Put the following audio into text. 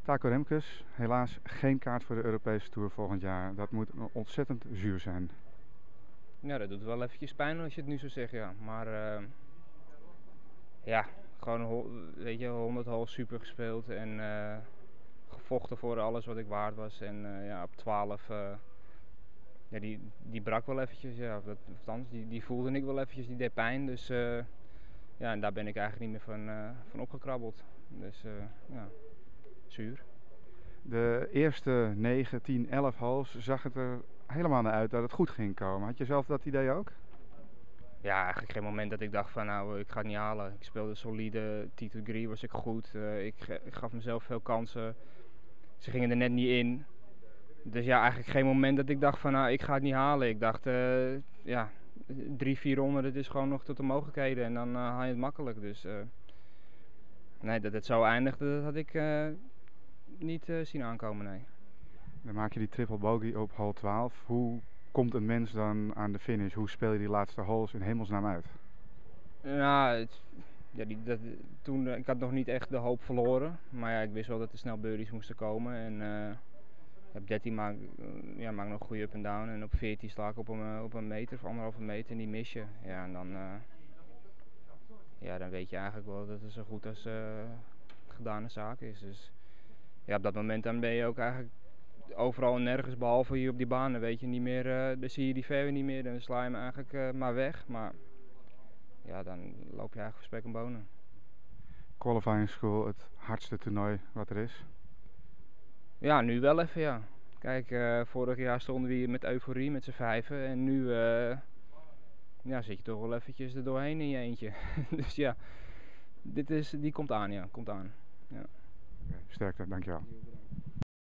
Taco Remkes, helaas geen kaart voor de Europese Tour volgend jaar. Dat moet ontzettend zuur zijn. Ja, dat doet wel eventjes pijn als je het nu zo zegt, ja. Maar ja, gewoon weet je, 100 holes super gespeeld en gevochten voor alles wat ik waard was. En ja, op 12, ja, die brak wel eventjes, ja. Althans, die voelde ik wel eventjes, die deed pijn. Dus ja, en daar ben ik eigenlijk niet meer van opgekrabbeld. Dus ja, zuur. De eerste 9, 10, 11 holes zag het er helemaal naar uit dat het goed ging komen. Had je zelf dat idee ook? Ja, eigenlijk geen moment dat ik dacht van nou, ik ga het niet halen. Ik speelde solide, T2 was ik goed. Ik gaf mezelf veel kansen. Ze gingen er net niet in. Dus ja, eigenlijk geen moment dat ik dacht van nou, ik ga het niet halen. Ik dacht, ja, 3, 4 ronden, dat is gewoon nog tot de mogelijkheden. En dan haal je het makkelijk. Dus nee, dat het zo eindigde, dat had ik niet zien aankomen, nee. Dan maak je die triple bogey op hole 12. Hoe komt een mens dan aan de finish? Hoe speel je die laatste holes in hemelsnaam uit? Nou, ja, toen, ik had nog niet echt de hoop verloren. Maar ja, ik wist wel dat er snel birdies moesten komen. En op 13 maak ik nog een goede up en down. En op 14 sla ik op een meter of 1,5 meter en die mis je. Ja, en dan, ja, dan weet je eigenlijk wel dat het zo goed als gedane zaak is. Dus ja, op dat moment dan ben je ook eigenlijk overal en nergens, behalve hier op die baan. Dan weet je niet meer, dan zie je die fairway niet meer. Dan sla je hem eigenlijk maar weg. Maar ja, dan loop je eigenlijk voor spek en bonen. Qualifying School, het hardste toernooi wat er is. Ja, nu wel even, ja. Kijk, vorig jaar stonden we hier met euforie met z'n vijven. En nu ja, zit je toch wel eventjes er doorheen in je eentje. Dus ja, die komt aan, ja. Komt aan. Ja. Sterkte, dankjewel.